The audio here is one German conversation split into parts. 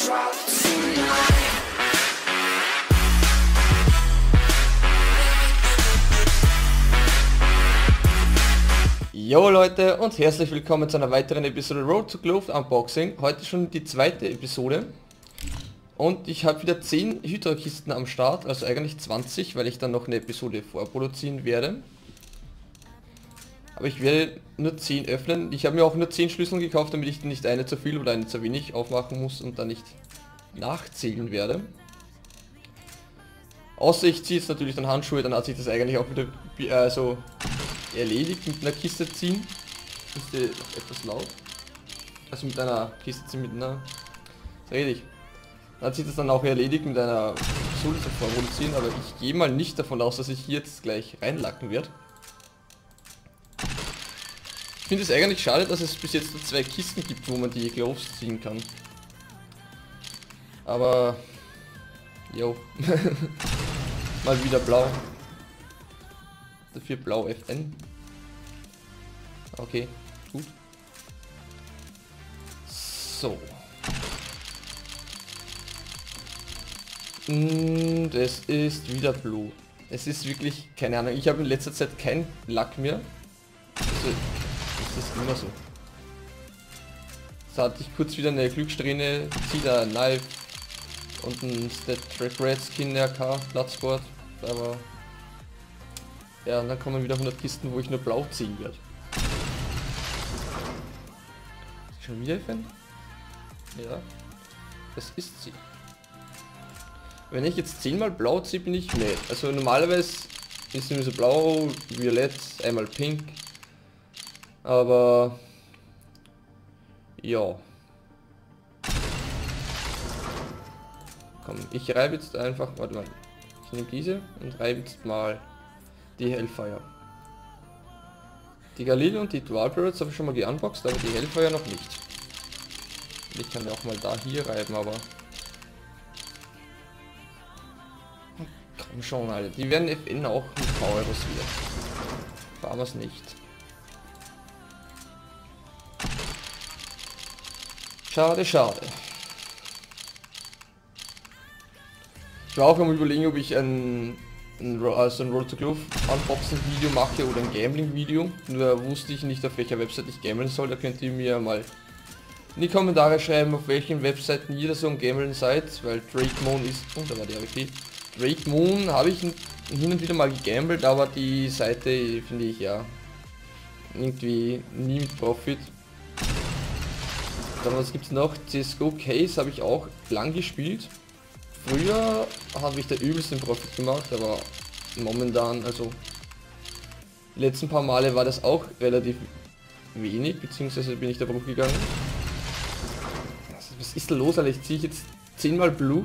drop tonight. Jo Leute und herzlich willkommen zu einer weiteren Episode Road to Globe Unboxing. Heute schon die zweite Episode. Und ich habe wieder 10 Hydra-Kisten am Start, also eigentlich 20, weil ich dann noch eine Episode vorproduzieren werde. Aber ich werde nur 10 öffnen. Ich habe mir auch nur 10 Schlüssel gekauft, damit ich nicht eine zu viel oder eine zu wenig aufmachen muss und dann nicht nachzählen werde. Außer ich ziehe jetzt natürlich dann Handschuhe, dann hat sich das eigentlich auch wieder so erledigt mit einer Kiste ziehen. Ist die noch etwas laut? Also mit einer Kiste ziehen, mit einer... Was rede ich? Dann hat sich das dann auch erledigt mit einer Sulze vorproduzieren, aber ich gehe mal nicht davon aus, dass ich hier jetzt gleich reinlacken werde. Ich finde es eigentlich schade, dass es bis jetzt nur 2 Kisten gibt, wo man die Gloves ziehen kann. Aber... Jo. Mal wieder blau. Dafür blau FN. Okay, gut. So. Und es ist wieder Blue. Es ist wirklich, keine Ahnung, ich habe in letzter Zeit keinen Lack mehr. Also, das ist immer so. So hatte ich kurz wieder eine Glückssträhne, ziehe da ein Knife und ein Red Skin RK Platzboard, aber ja, und dann kommen wieder 100 Kisten, wo ich nur blau ziehen werde. Schon wieder FN? Ja, das ist sie. Wenn ich jetzt 10 mal blau ziehe, bin ich mehr. Also normalerweise ist immer so blau, violett, einmal pink. Aber ja. Komm, ich reibe jetzt einfach, warte mal. Ich nehme diese und reibe jetzt mal die Hellfire. Die Galil und die Dual Pirates habe ich schon mal geunboxed, aber die Hellfire noch nicht. Ich kann ja auch mal da hier reiben, aber... Komm schon, Alter. Die werden FN auch mit Power wieder. Fahren wir es nicht. Schade, schade. Ich war auch am Überlegen, ob ich ein Road to Globe Unboxing Video mache oder ein Gambling Video. Nur wusste ich nicht, auf welcher Website ich gamblen soll. Da könnt ihr mir mal in die Kommentare schreiben, auf welchen Webseiten ihr so am Gamblen seid, weil Drake Moon ist... Oh, da war die RP. Drake Moon habe ich hin und wieder mal gegambelt, aber die Seite finde ich ja irgendwie nie mit Profit. Dann was gibt es noch? CSGO Case habe ich auch lang gespielt. Früher habe ich da übelst den Profit gemacht, aber momentan, also die letzten paar Male war das auch relativ wenig, beziehungsweise bin ich da Bruch gegangen. Also, was ist da los, Alter? Ich ziehe jetzt 10 mal Blue.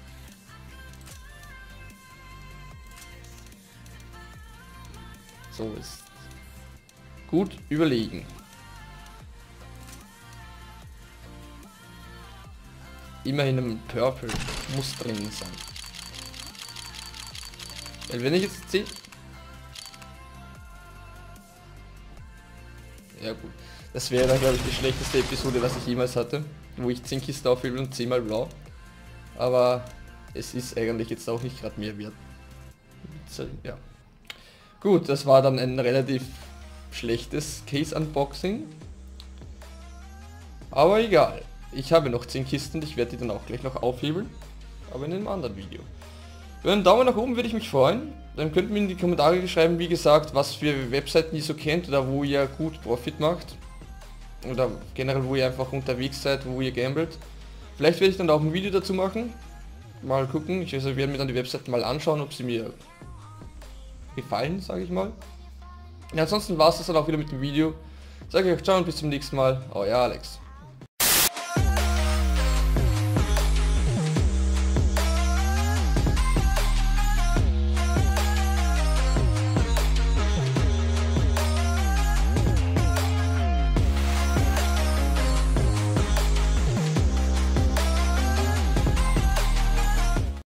So ist gut überlegen. Immerhin ein Purple muss drin sein. Weil wenn ich jetzt 10... Ja gut. Das wäre dann glaube ich die schlechteste Episode, was ich jemals hatte. Wo ich 10 Kisten aufhebe und 10 mal blau. Aber es ist eigentlich jetzt auch nicht gerade mehr wert. Ja. Gut, das war dann ein relativ schlechtes Case Unboxing. Aber egal. Ich habe noch 10 Kisten, ich werde die dann auch gleich noch aufhebeln. Aber in einem anderen Video. Für einen Daumen nach oben würde ich mich freuen. Dann könnt ihr mir in die Kommentare schreiben, wie gesagt, was für Webseiten ihr so kennt oder wo ihr gut Profit macht. Oder generell, wo ihr einfach unterwegs seid, wo ihr gambelt. Vielleicht werde ich dann auch ein Video dazu machen. Mal gucken. Ich werde mir dann die Webseiten mal anschauen, ob sie mir gefallen, sage ich mal. Ja, ansonsten war es das dann auch wieder mit dem Video. Sage ich euch ciao und bis zum nächsten Mal. Euer Alex.